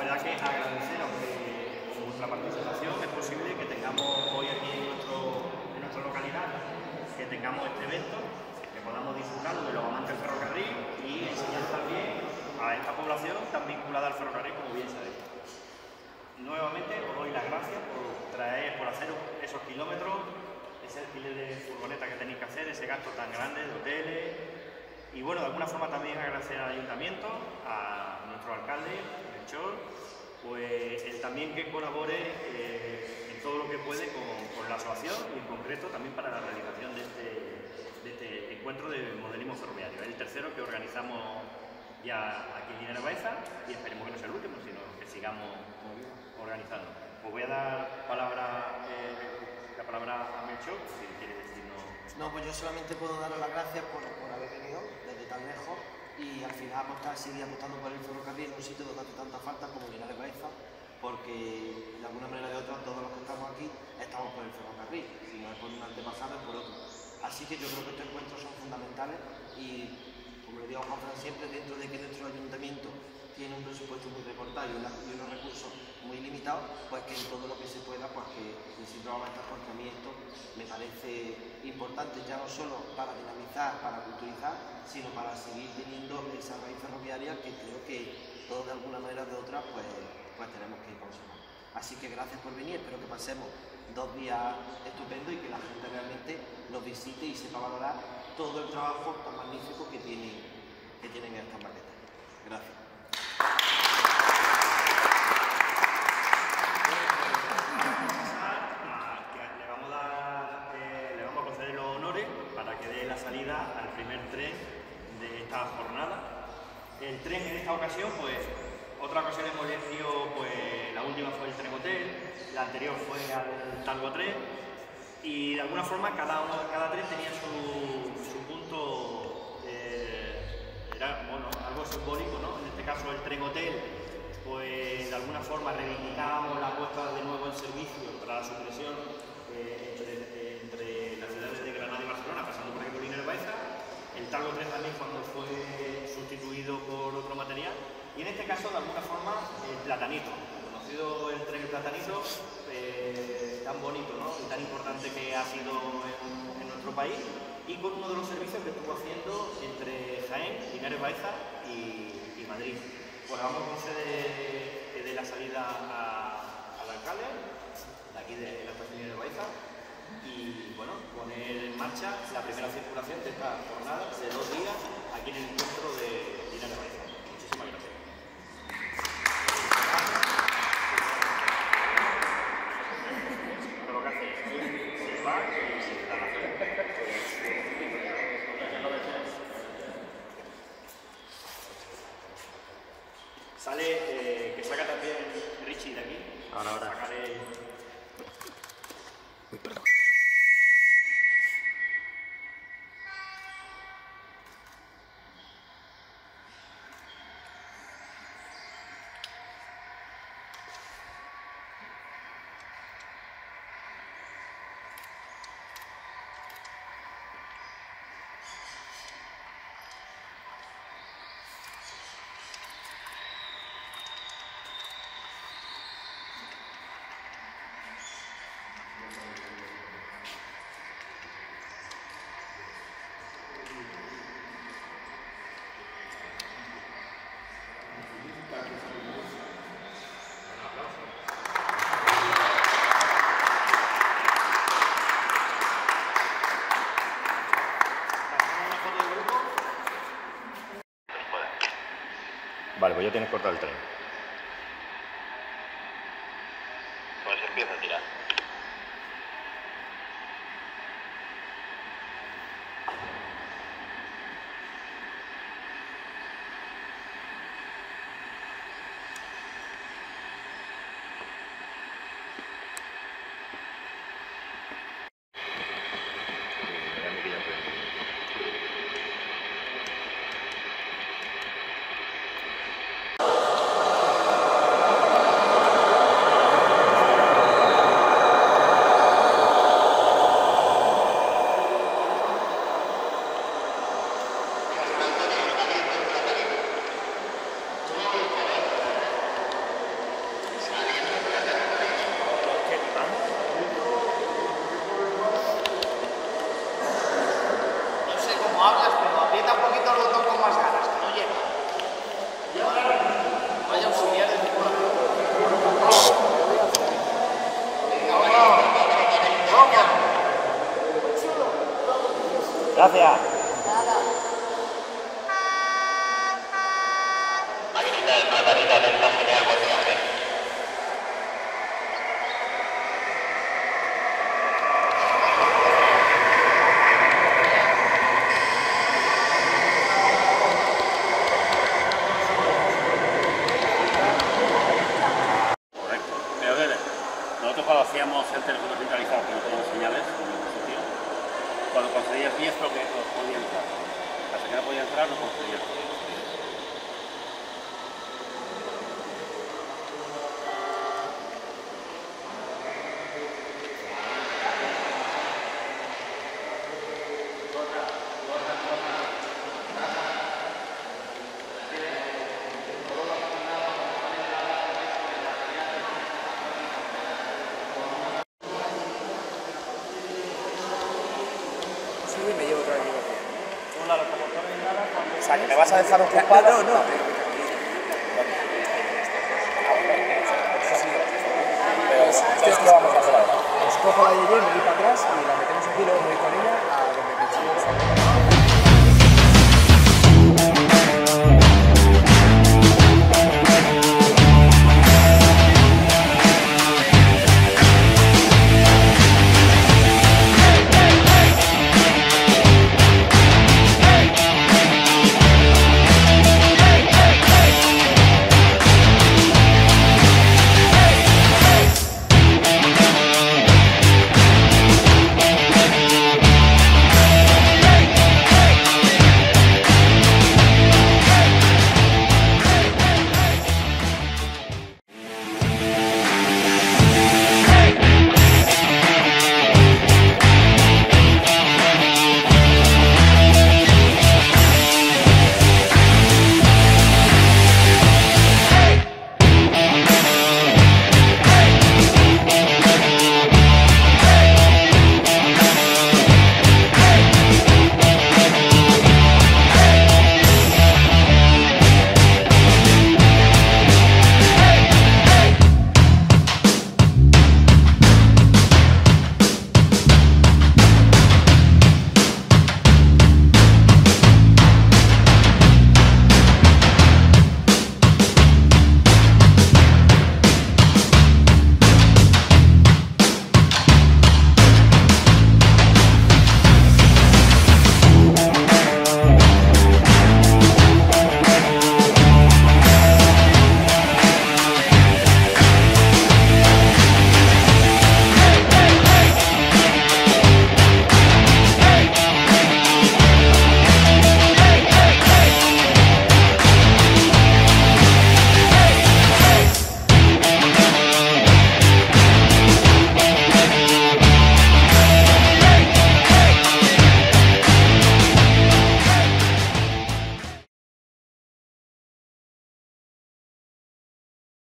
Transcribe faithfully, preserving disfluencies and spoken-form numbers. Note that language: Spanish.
verdad que agradeceros eh, vuestra participación. Es posible que tengamos hoy aquí en, nuestro, en nuestra localidad, que tengamos este evento, que podamos disfrutarlo de los amantes del ferrocarril y enseñar también a esta población tan vinculada al ferrocarril como bien sabéis. Nuevamente os doy las gracias por traer, por hacer esos kilómetros, ese alquiler de furgoneta que tenéis que hacer, ese gasto tan grande de hoteles. Y bueno, de alguna forma también agradecer al ayuntamiento, a nuestro alcalde, Melchor, pues el también que colabore eh, en todo lo que puede con, con la asociación y en concreto también para la realización de este, de este encuentro de modelismo ferroviario. Es el tercero que organizamos ya aquí en Linares Baeza y esperemos que no sea el último, sino que sigamos organizando. Pues voy a dar palabra, eh, la palabra a Melchor, si quiere decirnos. No, pues yo solamente puedo daros las gracias por, por haber venido desde tan lejos y al final apostar, seguir apostando por el ferrocarril en un sitio donde hace tanta falta como Linares Baeza, porque de alguna manera o de otra todos los que estamos aquí estamos por el ferrocarril, si no es por un antepasado es por otro. Así que yo creo que estos encuentros son fundamentales y, como le digo a Juan Fran siempre, dentro de que nuestro ayuntamiento tiene un presupuesto muy recortado y, una, y unos recursos muy limitados, pues que en todo lo que se pueda, pues que necesitamos este acercamiento me parece importante, ya no solo para dinamizar, para culturizar, sino para seguir teniendo esa raíz ferroviaria que creo que todos de alguna manera o de otra pues, pues tenemos que conservar. Así que gracias por venir, espero que pasemos dos días estupendos y que la gente realmente nos visite y sepa valorar todo el trabajo tan magnífico que tienen, que tienen estas maquetas. Gracias. Al primer tren de esta jornada. El tren en esta ocasión, pues, otra ocasión hemos elegido, pues, la última fue el tren hotel, la anterior fue al Talgo tren y de alguna forma cada uno, cada tren tenía su, su punto, eh, era, bueno, algo simbólico, ¿no? En este caso el tren hotel, pues, de alguna forma reivindicábamos la puesta de nuevo en servicio para la supresión eh, entre, entre las ciudades de Granada y Barcelona, pasando por aquí por Linares Baeza. El Talgo tren también cuando fue sustituido por otro material. Y en este caso, de alguna forma, el platanito. Conocido el tren el platanito, eh, tan bonito, ¿no? Y tan importante que ha sido en, en nuestro país. Y con uno de los servicios que estuvo haciendo entre Jaén, Linares Baeza y, y Madrid. Pues vamos con sede de, de la salida a, al alcalde, de aquí de la estación de Linares Baeza. Y bueno, poner en marcha la primera circulación de esta jornada de dos días aquí en el encuentro de Linares Baeza. Muchísimas gracias. Lo que hace se va y se da la fe. Sale, eh, que saca también Richie de aquí. Ahora, ahora. Sacaré... Uy, perdón. Vale, pues ya tienes cortado el tren. Pues empieza a tirar. Gracias, Margarita, está genial, buen viaje. Correcto. Pero que nosotros cuando hacíamos el teléfono centralizado, que no teníamos señales en ningún sitio, cuando concedías diez creo que no podía entrar. Hasta que no podía entrar no concedías diez. Sí, me llevo otra vez. Con la locomotora y nada, cuando... O sea, que me vas a dejar ocupada. No, no, no. Pero esto es lo vamos a hacer ahora. Os cojo la Yeye, me voy para